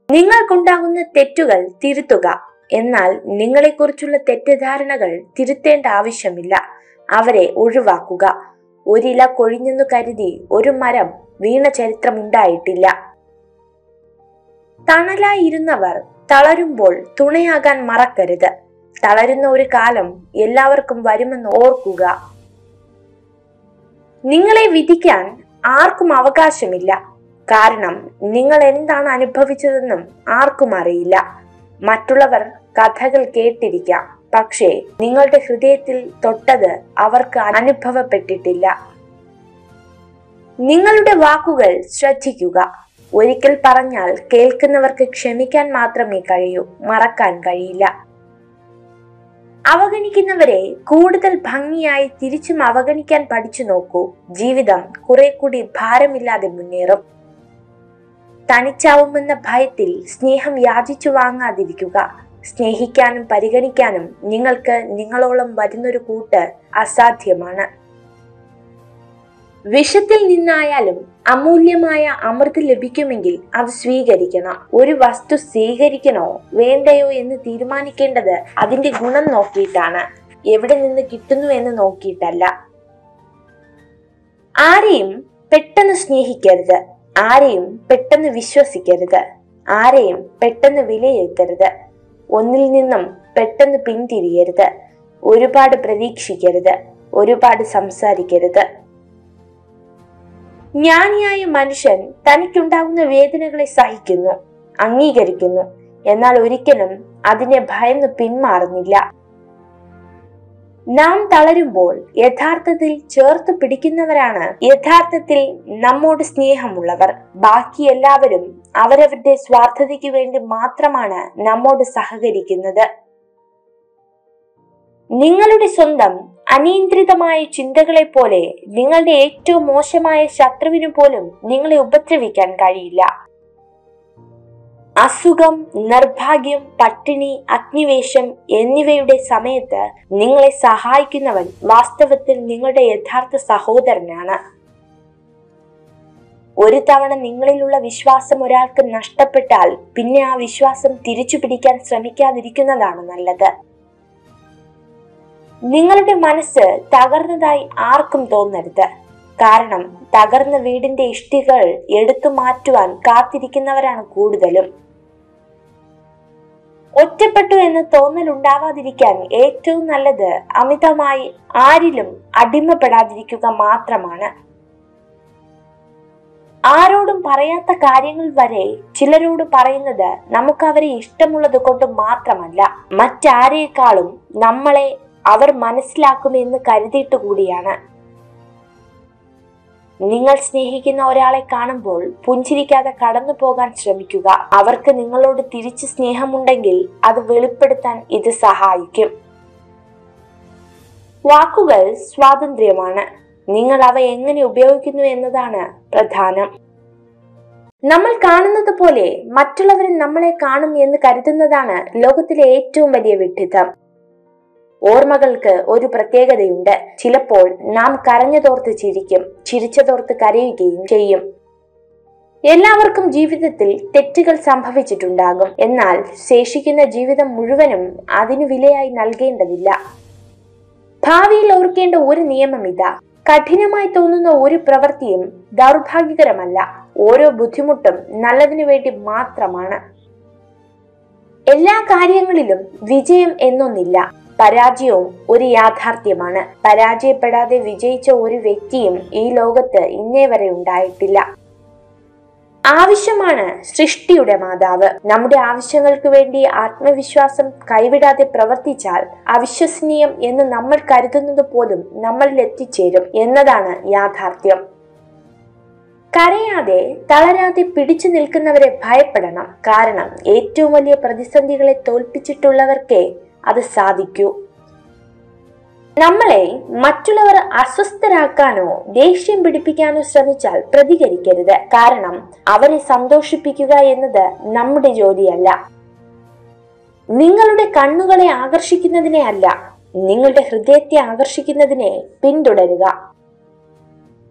നിങ്ങൾക്കുണ്ടാകുന്ന തെറ്റുകൾ തിരുത്തുക. എന്നാൽ നിങ്ങളെക്കുറിച്ചുള്ള തെറ്റിദ്ധാരണകൾ തിരുത്തേണ്ട ആവശ്യമില്ല. അവരെ ഒഴിവാക്കുക. ഒരില കൊഴിഞ്ഞെന്നു കരുതി ഒരു മരം വീണ ചരിത്രമുണ്ടായിട്ടില്ല. തണലായിരുന്നവർ തളരുമ്പോൾ തുണയാകാൻ മറക്കരുത്. തളരുന്ന ഒരു കാലം എല്ലാവർക്കും വരുമെന്ന് ഓർക്കുക. നിങ്ങളെ വിധിക്കാൻ ആർക്കും അവകാശമില്ല. കാരണം നിങ്ങൾ എന്താണ് അനുഭവിച്ചതെന്നും ആർക്കും അറിയില്ല. മറ്റുള്ളവർ കഥകൾ കേട്ടിരിക്കാം, പക്ഷേ നിങ്ങളുടെ ഹൃദയത്തിൽ തൊട്ടത് അവർക്ക് അനുഭവപ്പെട്ടിട്ടില്ല. നിങ്ങളുടെ വാക്കുകൾ ശ്രദ്ധിക്കുക. ഒരിക്കൽ പറഞ്ഞാൽ കേൾക്കുന്നവർക്ക് ക്ഷമിക്കാൻ മാത്രമേ കഴിയൂ, മറക്കാൻ കഴിയില്ല. അവഗണിക്കുന്നവരെ കൂടുതൽ ഭംഗിയായി തിരിച്ചും അവഗണിക്കാൻ പഠിച്ചു നോക്കൂ. ജീവിതം കുറെ കൂടി ഭാരമില്ലാതെ മുന്നേറും. തനിച്ചാവുമെന്ന ഭയത്തിൽ സ്നേഹം യാചിച്ചു വാങ്ങാതിരിക്കുക. സ്നേഹിക്കാനും പരിഗണിക്കാനും നിങ്ങൾക്ക് നിങ്ങളോളം വരുന്നൊരു കൂട്ട് അസാധ്യമാണ്. വിഷത്തിൽ നിന്നായാലും അമൂല്യമായ അമൃത് ലഭിക്കുമെങ്കിൽ അത് സ്വീകരിക്കണം. ഒരു വസ്തു സ്വീകരിക്കണോ വേണ്ടയോ എന്ന് തീരുമാനിക്കേണ്ടത് അതിന്റെ ഗുണം നോക്കിയിട്ടാണ്, എവിടെ നിന്ന് കിട്ടുന്നു എന്ന് നോക്കിയിട്ടല്ല. ആരെയും പെട്ടെന്ന് സ്നേഹിക്കരുത്. ആരെയും പെട്ടെന്ന് വിശ്വസിക്കരുത്. ആരെയും പെട്ടെന്ന് വിലയിരുത്തരുത്. ഒന്നിൽ നിന്നും പെട്ടെന്ന് പിന്തിരിയരുത്. ഒരുപാട് പ്രതീക്ഷിക്കരുത്. ഒരുപാട് സംസാരിക്കരുത്. ജ്ഞാനിയായ മനുഷ്യൻ തനിക്കുണ്ടാകുന്ന വേദനകളെ സഹിക്കുന്നു, അംഗീകരിക്കുന്നു. എന്നാൽ ഒരിക്കലും അതിനെ ഭയന്ന് പിന്മാറുന്നില്ല. നാം തളരുമ്പോൾ യഥാർത്ഥത്തിൽ ചേർത്ത് പിടിക്കുന്നവരാണ് യഥാർത്ഥത്തിൽ നമ്മോട് സ്നേഹമുള്ളവർ. ബാക്കി എല്ലാവരും അവരവരുടെ സ്വാർത്ഥതയ്ക്ക് വേണ്ടി മാത്രമാണ് നമ്മോട് സഹകരിക്കുന്നത്. നിങ്ങളുടെ സ്വന്തം അനിയന്ത്രിതമായ ചിന്തകളെ പോലെ നിങ്ങളുടെ ഏറ്റവും മോശമായ ശത്രുവിന് പോലും നിങ്ങളെ ഉപദ്രവിക്കാൻ കഴിയില്ല. അസുഖം, നിർഭാഗ്യം, പട്ടിണി, അഗ്നിവേശം എന്നിവയുടെ സമയത്ത് നിങ്ങളെ സഹായിക്കുന്നവൻ വാസ്തവത്തിൽ നിങ്ങളുടെ യഥാർത്ഥ സഹോദരനാണ്. ഒരു തവണ നിങ്ങളിലുള്ള വിശ്വാസം ഒരാൾക്ക് നഷ്ടപ്പെട്ടാൽ പിന്നെ ആ വിശ്വാസം തിരിച്ചു പിടിക്കാൻ ശ്രമിക്കാതിരിക്കുന്നതാണ് നല്ലത്. നിങ്ങളുടെ മനസ്സ് തകർന്നതായി ആർക്കും തോന്നരുത്. കാരണം തകർന്ന വീടിന്റെ ഇഷ്ടികൾ എടുത്തു മാറ്റുവാൻ കാത്തിരിക്കുന്നവരാണ് കൂടുതലും. ഒറ്റപ്പെട്ടു എന്ന് തോന്നലുണ്ടാവാതിരിക്കാൻ ഏറ്റവും നല്ലത് അമിതമായി ആരിലും അടിമപ്പെടാതിരിക്കുക മാത്രമാണ്. ആരോടും പറയാത്ത കാര്യങ്ങൾ വരെ ചിലരോട് പറയുന്നത് നമുക്ക് അവരെ ഇഷ്ടമുള്ളത് കൊണ്ട് മാത്രമല്ല, മറ്റാരേക്കാളും നമ്മളെ അവർ മനസ്സിലാക്കുമെന്ന് കരുതിയിട്ട് കൂടിയാണ്. നിങ്ങൾ സ്നേഹിക്കുന്ന ഒരാളെ കാണുമ്പോൾ പുഞ്ചിരിക്കാതെ കടന്നു പോകാൻ ശ്രമിക്കുക. അവർക്ക് നിങ്ങളോട് തിരിച്ച് സ്നേഹമുണ്ടെങ്കിൽ അത് വെളിപ്പെടുത്താൻ ഇത് സഹായിക്കും. വാക്കുകൾ സ്വാതന്ത്ര്യമാണ്. നിങ്ങൾ അവ എങ്ങനെ ഉപയോഗിക്കുന്നു എന്നതാണ് പ്രധാനം. നമ്മൾ കാണുന്നത് പോലെ മറ്റുള്ളവർ നമ്മളെ കാണും എന്ന് കരുതുന്നതാണ് ലോകത്തിലെ ഏറ്റവും വലിയ വിഡ്ഢിത്തം. ഓർമ്മകൾക്ക് ഒരു പ്രത്യേകതയുണ്ട്. ചിലപ്പോൾ നാം കരഞ്ഞതോർത്ത് ചിരിക്കും, ചിരിച്ചതോർത്ത് കരയുകയും ചെയ്യും. എല്ലാവർക്കും ജീവിതത്തിൽ തെറ്റുകൾ സംഭവിച്ചിട്ടുണ്ടാകും. എന്നാൽ ശേഷിക്കുന്ന ജീവിതം മുഴുവനും അതിനു വിലയായി നൽകേണ്ടതില്ല. ഭാവിയിൽ ഓർക്കേണ്ട ഒരു നിയമം ഇതാ: കഠിനമായി തോന്നുന്ന ഒരു പ്രവൃത്തിയും ദൗർഭാഗ്യകരമല്ല. ഓരോ ബുദ്ധിമുട്ടും നല്ലതിനു വേണ്ടി മാത്രമാണ്. എല്ലാ കാര്യങ്ങളിലും വിജയം എന്നൊന്നില്ല. പരാജയവും ഒരു യാഥാർത്ഥ്യമാണ്. പരാജയപ്പെടാതെ വിജയിച്ച ഒരു വ്യക്തിയും ഈ ലോകത്ത് ഇന്നേ വരെ ഉണ്ടായിട്ടില്ല. ആവശ്യമാണ് സൃഷ്ടിയുടെ മാതാവ്. നമ്മുടെ ആവശ്യങ്ങൾക്ക് വേണ്ടി ആത്മവിശ്വാസം കൈവിടാതെ പ്രവർത്തിച്ചാൽ അവിശ്വസനീയം എന്ന് നമ്മൾ കരുതുന്നത് പോലും നമ്മളിൽ എത്തിച്ചേരും എന്നതാണ് യാഥാർത്ഥ്യം. കരയാതെ തളരാതെ പിടിച്ചു നിൽക്കുന്നവരെ ഭയപ്പെടണം. കാരണം ഏറ്റവും വലിയ പ്രതിസന്ധികളെ തോൽപ്പിച്ചിട്ടുള്ളവർക്കേ അത് സാധിക്കൂ. നമ്മളെ മറ്റുള്ളവർ അസ്വസ്ഥരാക്കാനോ ദേഷ്യം പിടിപ്പിക്കാനോ ശ്രമിച്ചാൽ പ്രതികരിക്കരുത്. കാരണം അവരെ സന്തോഷിപ്പിക്കുക എന്നത് നമ്മുടെ ജോലിയല്ല. നിങ്ങളുടെ കണ്ണുകളെ ആകർഷിക്കുന്നതിനെ അല്ല, നിങ്ങളുടെ ഹൃദയത്തെ ആകർഷിക്കുന്നതിനെ പിന്തുടരുക.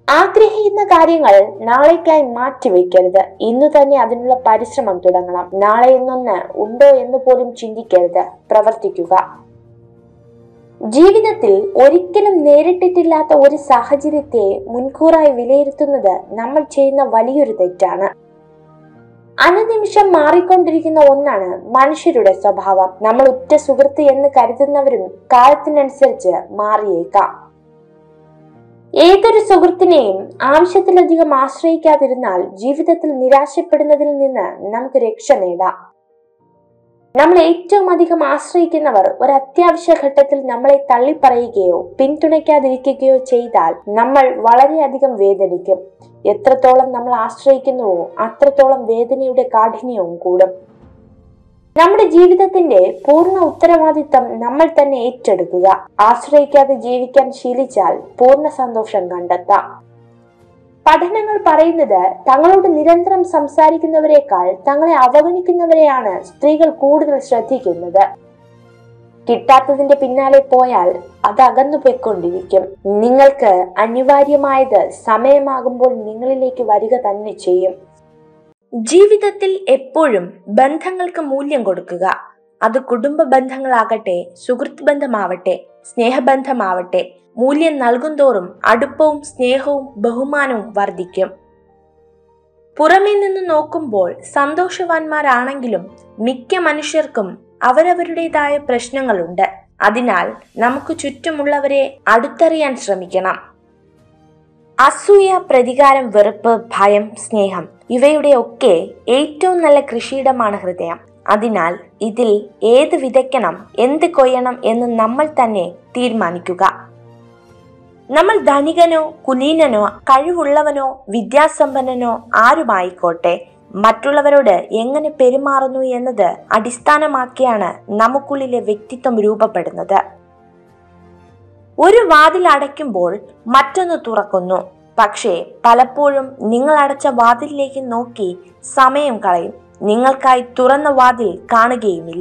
ആഗ്രഹിക്കുന്ന കാര്യങ്ങൾ നാളേക്കായി മാറ്റിവെക്കരുത്. ഇന്നു തന്നെ അതിനുള്ള പരിശ്രമം തുടങ്ങണം. നാളെ എന്നൊന്ന് ഉണ്ടോ എന്ന് പോലും ചിന്തിക്കരുത്. പ്രവർത്തിക്കുക. ജീവിതത്തിൽ ഒരിക്കലും നേരിട്ടിട്ടില്ലാത്ത ഒരു സാഹചര്യത്തെ മുൻകൂറായി വിലയിരുത്തുന്നത് നമ്മൾ ചെയ്യുന്ന വലിയൊരു തെറ്റാണ്. അനുനിമിഷം മാറിക്കൊണ്ടിരിക്കുന്ന ഒന്നാണ് മനുഷ്യരുടെ സ്വഭാവം. നമ്മൾ ഉറ്റ സുഹൃത്ത് എന്ന് കരുതുന്നവരും കാലത്തിനനുസരിച്ച് മാറിയേക്കാം. ഏതൊരു സുഹൃത്തിനെയും ആവശ്യത്തിലധികം ആശ്രയിക്കാതിരുന്നാൽ ജീവിതത്തിൽ നിരാശപ്പെടുന്നതിൽ നിന്ന് നമുക്ക് രക്ഷ നേടാം. നമ്മൾ ഏറ്റവും അധികം ആശ്രയിക്കുന്നവർ ഒരു അത്യാവശ്യ ഘട്ടത്തിൽ നമ്മളെ തള്ളിപ്പറയുകയോ പിന്തുണയ്ക്കാതിരിക്കുകയോ ചെയ്താൽ നമ്മൾ വളരെയധികം വേദനിക്കും. എത്രത്തോളം നമ്മൾ ആശ്രയിക്കുന്നുവോ അത്രത്തോളം വേദനയുടെ കാഠിന്യവും കൂടും. നമ്മുടെ ജീവിതത്തിന്റെ പൂർണ്ണ ഉത്തരവാദിത്തം നമ്മൾ തന്നെ ഏറ്റെടുക്കുക. ആശ്രയിക്കാതെ ജീവിക്കാൻ ശീലിച്ചാൽ പൂർണ്ണ സന്തോഷം കണ്ടെത്താം. പഠനങ്ങൾ പറയുന്നത് തങ്ങളോട് നിരന്തരം സംസാരിക്കുന്നവരെക്കാൾ തങ്ങളെ അവഗണിക്കുന്നവരെയാണ് സ്ത്രീകൾ കൂടുതൽ ശ്രദ്ധിക്കുന്നത്. കിട്ടാത്തതിന്റെ പിന്നാലെ പോയാൽ അത് അകന്നു പോയിക്കൊണ്ടിരിക്കും. നിങ്ങൾക്ക് അനിവാര്യമായത് സമയമാകുമ്പോൾ നിങ്ങളിലേക്ക് വരിക തന്നെ ചെയ്യും. ജീവിതത്തിൽ എപ്പോഴും ബന്ധങ്ങൾക്ക് മൂല്യം കൊടുക്കുക. അത് കുടുംബ ബന്ധങ്ങളാകട്ടെ, സുഹൃത്ത് ബന്ധമാവട്ടെ, സ്നേഹബന്ധമാവട്ടെ, മൂല്യം നൽകുന്തോറും അടുപ്പവും സ്നേഹവും ബഹുമാനവും വർദ്ധിക്കും. പുറമേ നിന്ന് നോക്കുമ്പോൾ സന്തോഷവാന്മാരാണെങ്കിലും മിക്ക മനുഷ്യർക്കും അവരവരുടേതായ പ്രശ്നങ്ങളുണ്ട്. അതിനാൽ നമുക്ക് ചുറ്റുമുള്ളവരെ അടുത്തറിയാൻ ശ്രമിക്കണം. അസൂയ, പ്രതികാരം, വെറുപ്പ്, ഭയം, സ്നേഹം ഇവയുടെ ഒക്കെ ഏറ്റവും നല്ല കൃഷിയിടമാണ് ഹൃദയം. അതിനാൽ ഇതിൽ ഏത് വിതയ്ക്കണം, എന്ത് കൊയ്യണം എന്ന് നമ്മൾ തന്നെ തീരുമാനിക്കുക. നമ്മൾ ധനികനോ കുലീനനോ കഴിവുള്ളവനോ വിദ്യാസമ്പന്നനോ ആരുമായിക്കോട്ടെ, മറ്റുള്ളവരോട് എങ്ങനെ പെരുമാറുന്നു എന്നത് അടിസ്ഥാനമാക്കിയാണ് നമുക്കുള്ളിലെ വ്യക്തിത്വം രൂപപ്പെടുന്നത്. ഒരു വാതിൽ അടയ്ക്കുമ്പോൾ മറ്റൊന്ന് തുറക്കുന്നു. പക്ഷേ പലപ്പോഴും നിങ്ങൾ അടച്ച വാതിലിലേക്ക് നോക്കി സമയം കളയും. നിങ്ങൾക്കായി തുറന്ന വാതിൽ കാണുകയുമില്ല.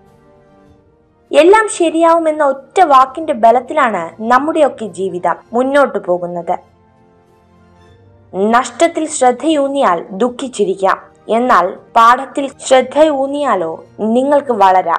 എല്ലാം ശരിയാവുമെന്ന ഒറ്റ വാക്കിന്റെ ബലത്തിലാണ് നമ്മുടെയൊക്കെ ജീവിതം മുന്നോട്ടു പോകുന്നത്. നഷ്ടത്തിൽ ശ്രദ്ധയൂന്നിയാൽ ദുഃഖിച്ചിരിക്കാം, എന്നാൽ പാഠത്തിൽ ശ്രദ്ധയൂന്നിയാലോ നിങ്ങൾക്ക് വളരാം.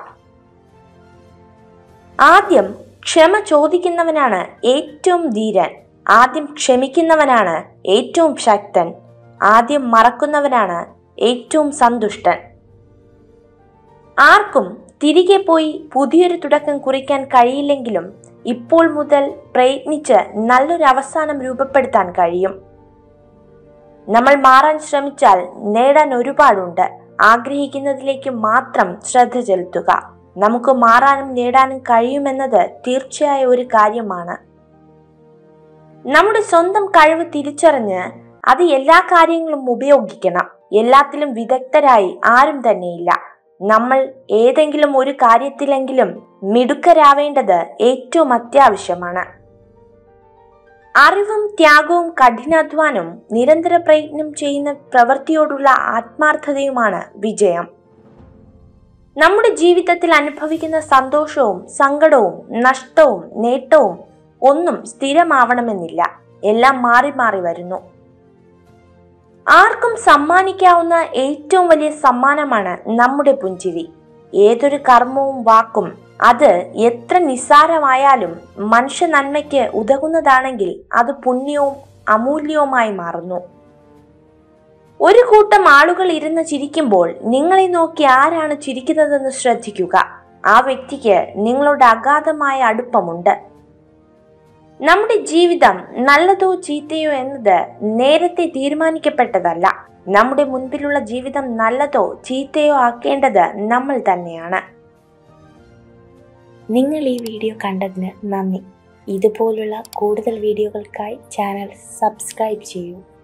ആദ്യം ക്ഷമ ചോദിക്കുന്നവനാണ് ഏറ്റവും ധീരൻ. ആദ്യം ക്ഷമിക്കുന്നവനാണ് ഏറ്റവും ശക്തൻ. ആദ്യം മറക്കുന്നവനാണ് ഏറ്റവും സന്തുഷ്ടൻ. ആർക്കും തിരികെ പോയി പുതിയൊരു തുടക്കം കുറിക്കാൻ കഴിയില്ലെങ്കിലും ഇപ്പോൾ മുതൽ പ്രയത്നിച്ച് നല്ലൊരു അവസാനം രൂപപ്പെടുത്താൻ കഴിയും. നമ്മൾ മാറാൻ ശ്രമിച്ചാൽ നേടാൻ ഒരുപാടുണ്ട്. ആഗ്രഹിക്കുന്നതിലേക്ക് മാത്രം ശ്രദ്ധ ചെലുത്തുക. നമുക്ക് മാറാനും നേടാനും കഴിയുമെന്നത് തീർച്ചയായ ഒരു കാര്യമാണ്. നമ്മുടെ സ്വന്തം കഴിവ് തിരിച്ചറിഞ്ഞ് അത് എല്ലാ കാര്യങ്ങളും ഉപയോഗിക്കണം. എല്ലാത്തിലും വിദഗ്ധരായി ആരും തന്നെയില്ല. നമ്മൾ ഏതെങ്കിലും ഒരു കാര്യത്തിലെങ്കിലും മിടുക്കരാവേണ്ടത് ഏറ്റവും അത്യാവശ്യമാണ്. അറിവും ത്യാഗവും കഠിനാധ്വാനവും നിരന്തര പ്രയത്നം ചെയ്യുന്ന പ്രവൃത്തിയോടുള്ള ആത്മാർത്ഥതയുമാണ് വിജയം. നമ്മുടെ ജീവിതത്തിൽ അനുഭവിക്കുന്ന സന്തോഷവും സങ്കടവും നഷ്ടവും നേട്ടവും ഒന്നും സ്ഥിരമാവണമെന്നില്ല. എല്ലാം മാറി മാറി വരുന്നു. ആർക്കും സമ്മാനിക്കാവുന്ന ഏറ്റവും വലിയ സമ്മാനമാണ് നമ്മുടെ പുഞ്ചിരി. ഏതൊരു കർമ്മവും വാക്കും അത് എത്ര നിസ്സാരമായാലും മനുഷ്യ നന്മയ്ക്ക് ഉതകുന്നതാണെങ്കിൽ അത് പുണ്യവും അമൂല്യവുമായി മാറുന്നു. ഒരു കൂട്ടം ആളുകൾ ഇരുന്ന് ചിരിക്കുമ്പോൾ നിങ്ങളെ നോക്കി ആരാണ് ചിരിക്കുന്നതെന്ന് ശ്രദ്ധിക്കുക. ആ വ്യക്തിക്ക് നിങ്ങളോട് അഗാധമായ അടുപ്പമുണ്ട്. നമ്മുടെ ജീവിതം നല്ലതോ ചീത്തയോ എന്നത് നേരത്തെ തീരുമാനിക്കപ്പെട്ടതല്ല. നമ്മുടെ മുൻപിലുള്ള ജീവിതം നല്ലതോ ചീത്തയോ ആക്കേണ്ടത് നമ്മൾ തന്നെയാണ്. നിങ്ങൾ ഈ വീഡിയോ കണ്ടതിന് നന്ദി. ഇതുപോലുള്ള കൂടുതൽ വീഡിയോകൾക്കായി ചാനൽ സബ്സ്ക്രൈബ് ചെയ്യൂ.